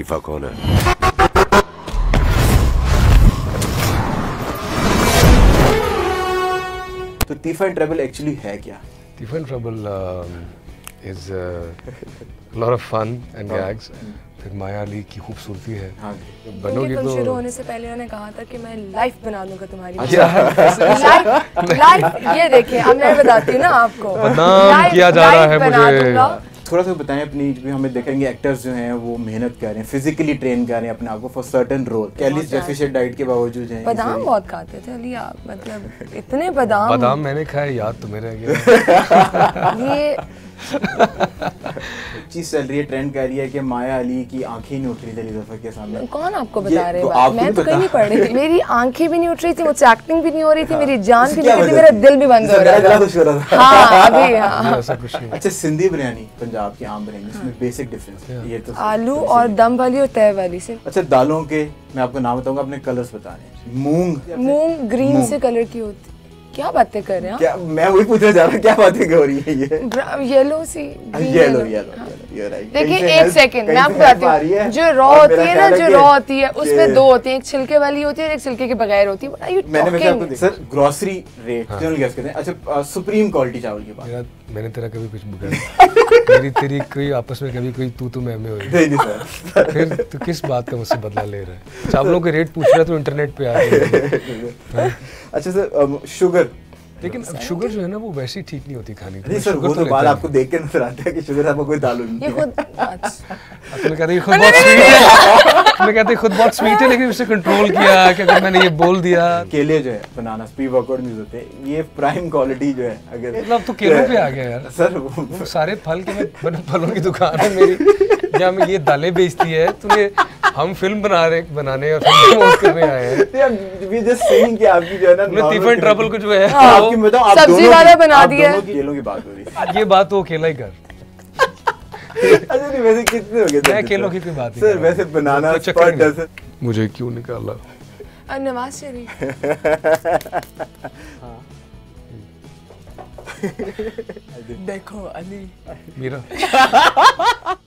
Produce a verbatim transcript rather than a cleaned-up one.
तीफा कौन है? तो तीफा इन ट्रबल एक्चुअली है क्या? Teefa in trouble is lot of fun and gags. फिर माया अली की खूबसूरती है। हाँ। बनोगी तो शुरू होने से पहले उन्होंने कहा था कि मैं लाइफ बना दूंगा तुम्हारी। अच्छा लाइफ ये देखिए, अब मैं बताती हूँ ना आपको, बदनाम किया जा रहा है मुझे। थोड़ा सा बताएं अपनी, भी हमें देखेंगे एक्टर्स जो हैं वो मेहनत कर रहे हैं, फिजिकली ट्रेन कर रहे हैं अपने आप को फॉर सर्टेन रोल। कैलिस डेफिशिएंट डाइट के बावजूद हैं। बादाम बहुत खाते थे अली आप, मतलब इतने बादाम बादाम मैंने खाए, याद तुम्हें रह गया। ये चीज चल रही है, ट्रेंड कर रही है कि माया अली की आंखें नहीं उठ रही थी अली ज़फ़र के सामने। कौन आपको बता रहे तो हैं? मैं तो कहीं नहीं पढ़ रही थी, मेरी आंखें भी नहीं उठ रही थी, मुझसे एक्टिंग भी नहीं हो रही थी, मेरी जान भी नहीं हो रही थी, मेरा दिल भी बंद हो रहा था। हाँ अभी हाँ। अच्छा, सिंधी बिरयानी पंजाब की आम बिरयानी, इसमें बेसिक डिफरेंस ये तो आलू और दम वाली और तय वाली से। अच्छा, दालों के मैं आपको नाम बताऊंगा, अपने कलर्स बताने। मूंग मूंग ग्रीन से कलर की होती। क्या बातें कर रहे हैं? क्या मैं वही पूछना चाह रहा हूँ, क्या बातें हो रही है ये? Yellow see yellow yellow you right. देखिए एक सेकंड मैं आपको बताती हूँ, जो रॉ होती है ना, जो रॉ होती है उसमें दो होती है, एक छिलके वाली होती है और एक छिलके के बगैर होती है। मैंने वैसे आपको sir grocery rate general guess करते हैं। अच्छा, सुप्रीम क्वालिटी चावल की बात, मैंने तेरा कभी कुछ बिगाड़ा? मेरी तेरी कोई आपस में कभी कोई तू तू मैं मैं हुई? नहीं नहीं सर। फिर तू किस बात का मुझसे बदला ले रहा है? चावलों के रेट पूछ रहा है तो इंटरनेट पे आ गया। अच्छा सर, शुगर, लेकिन शुगर जो है ना वो वैसे ही ठीक नहीं होती खाने की। नहीं सर, वो तो बात आपको देख के नजर आता है कि शुगर आपको कोई ताल्लुक नहीं है। ये खुद मैं कहती खुद बहुत स्वीट है, मैं कहती खुद बहुत स्वीट है, लेकिन उसे कंट्रोल किया कि अगर मैंने ये बोल दिया। केले जो है बनाना प्री वर्कआउट नहीं होते, ये प्राइम क्वालिटी जो है। अगर मतलब तो केलों पे आ गया यार सर, वो सारे फल के फलों की दुकान है मेरी, जहाँ मैं ये दालें बेचती है। तूने हम फिल्म बना रहे बनाने और फिल्म करने आए हैं। वी जस्ट सेइंग कि आपकी जो है ना तीफा इन ट्रबल को जो है आपकी बताओ, आप सब्जी वाला बना दिया। केलों की बात हो रही है, ये बात तो अकेला ही कर। अच्छा नहीं, वैसे कितने हो गए? मैं केलों की कोई बात नहीं सर, वैसे बनाना पर डजन। मुझे क्यों निकाला? और नवाज शरीफ देखो अली मेरा